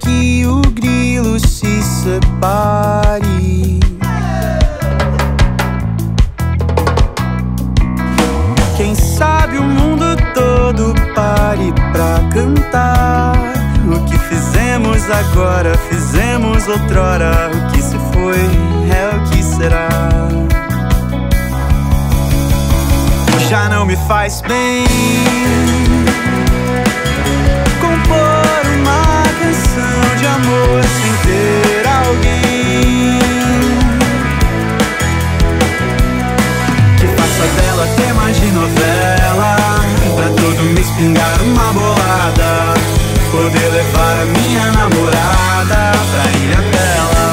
que o grilo se separe. Quem sabe o mundo todo pare pra cantar. O que fizemos agora, fizemos outrora. O que se foi é o que será. Já não me faz bem compor uma canção de amor sem ter alguém que faça dela tema de novela, pra todo mês pingar uma bolada, poder levar a minha namorada pra ilha dela.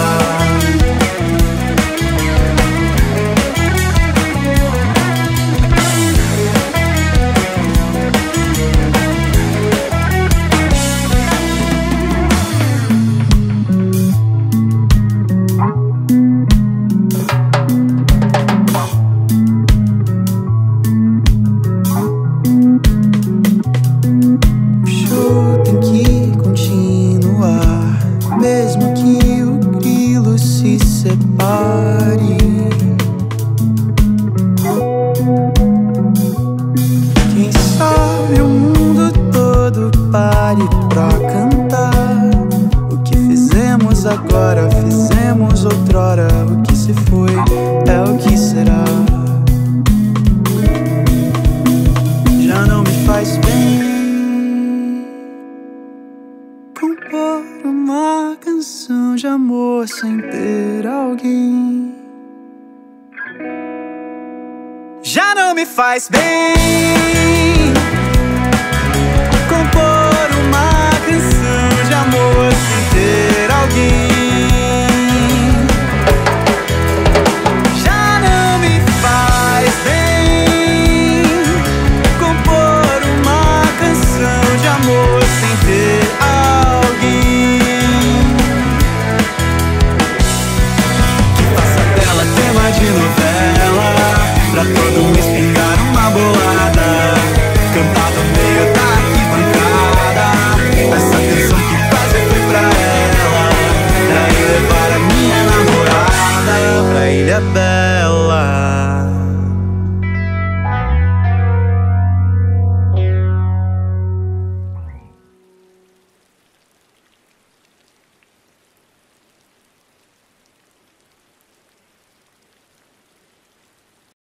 Quem sabe o mundo todo pare pra cantar. O que fizemos agora, fizemos outrora. O que se foi é o que será. Já não me faz bem compor uma canção de amor sem ter alguém. Já não me faz bem